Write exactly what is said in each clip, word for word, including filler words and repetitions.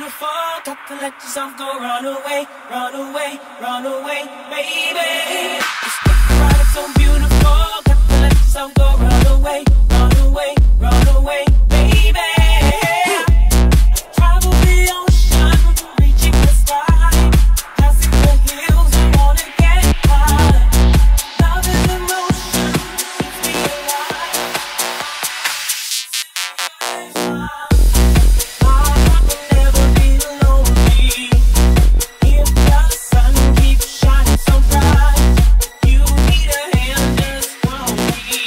beautiful. Got to let yourself go. Run away, run away, run away, baby. It's right, so beautiful. Got to let yourself go. Run away, run away, run away, baby. Travel the ocean, reaching the sky, passing the hills, I wanna get high. Love is emotion, keeps me alive. I will never be lonely if the sun keeps shining so bright. You need a hand, just follow me.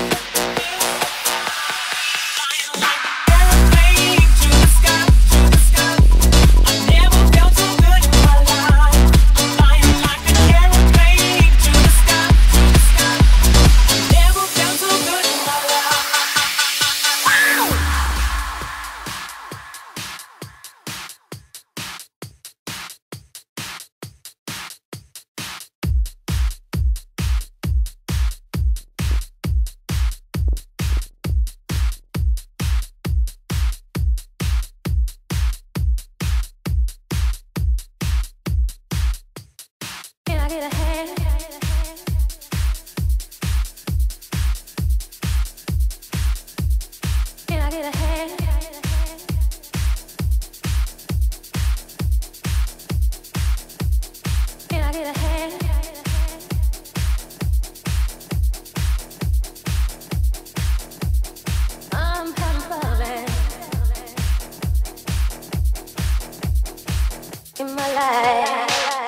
Flying like an airplane to the sky, to the sky. I never felt so good in my life. Flying like an airplane to the sky, to the sky. I never felt so good in my life. Can I get a hand? Can I get a hand? Can I get a hand? I'm having fun in my life.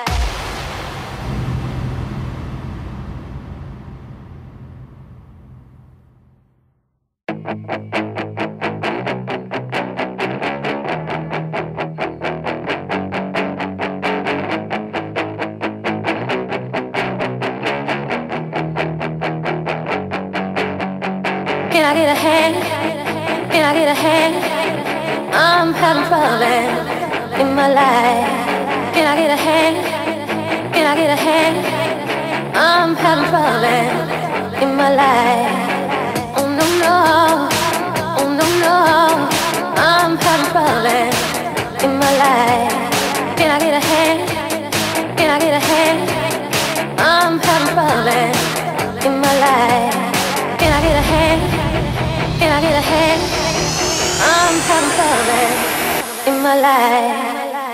Can I get a hand? Can I get a hand? I'm having fun in my life. Can I get a hand? Can I get a hand? I'm having fun in my life. Oh no no, oh no no, I'm having fun in my life. Can I get a hand? Can I get a hand? I'm having fun in my life. Can I get a hand? Can I get a hand? I'm having fun in my life.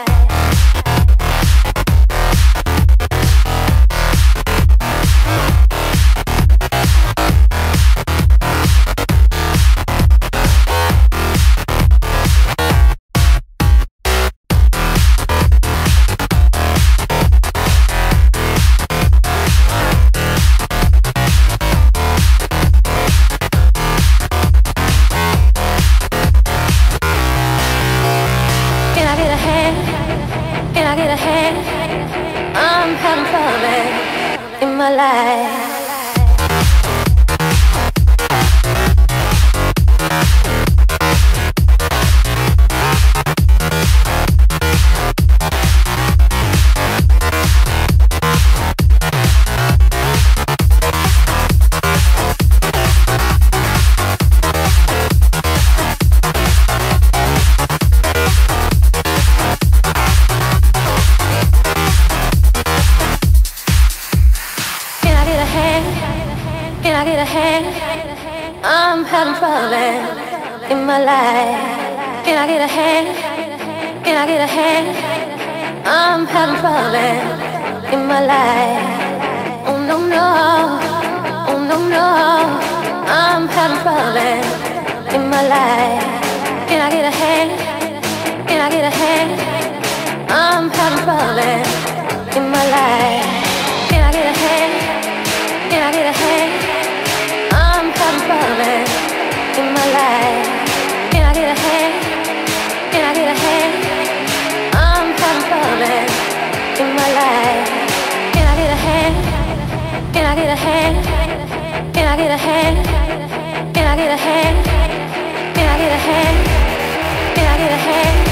Can I get a hand? Can I get a hand? I'm having fun in my life. Can I get a hand? I'm having fun in my life. Can I get a hand? Can I get a hand? I'm having fun in my life. Oh no no, oh no no, I'm having fun in my life. Can I get a hand? Can I get a hand? I'm having fun in my life. Can I get a hand? Can I get a hand? I'm having fun in my life. Can I get a hand? Can I get a hand? I'm having fun in my life. Can I get a hand? Can I get a hand? Can I get a hand? Can I get a hand? Can I get a hand? Can I get a hand?